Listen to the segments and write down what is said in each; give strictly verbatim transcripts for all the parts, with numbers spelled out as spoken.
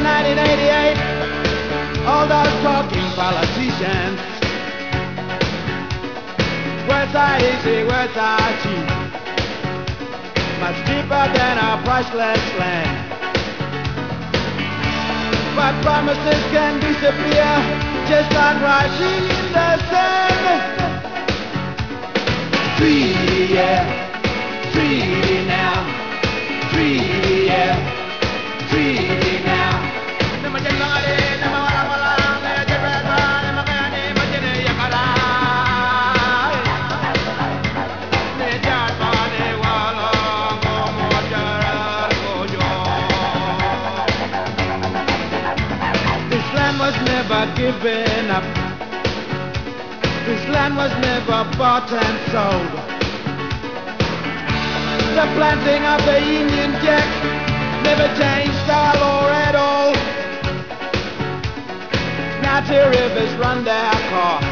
nineteen eighty-eight, all those talking politicians, words are easy, words are cheap, much cheaper than our priceless land. But promises can disappear, just like writing in the sand. Treaty, yeah, treaty now, treaty, yeah, treaty now. This land was never given up. This land was never bought and sold. The planting of the Union Jack never changed our law at all. Now two rivers run their course,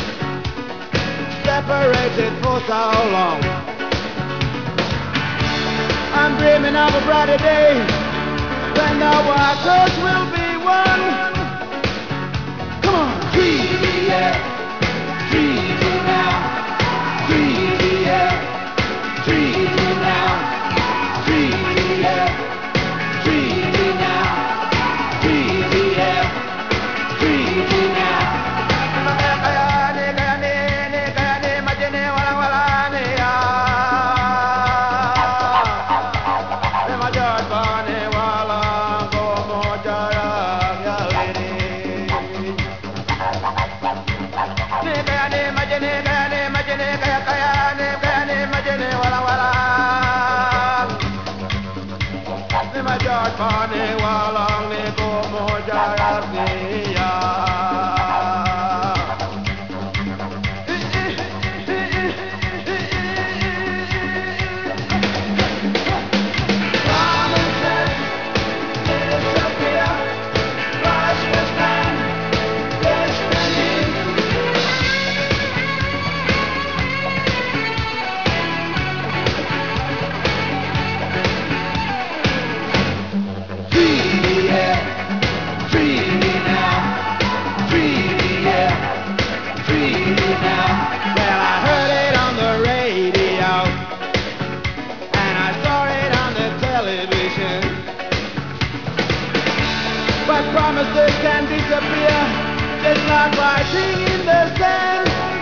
separated for so long. I'm dreaming of a brighter day when the waters will be one. Come on, treaty, yeah, treaty now, treaty, yeah, treaty now. Pane walang ni ko mo jarat niya. Promises disappear, priceless land, destiny. Well, I heard it on the radio, and I saw it on the television. But promises can disappear, just like writing in the sand.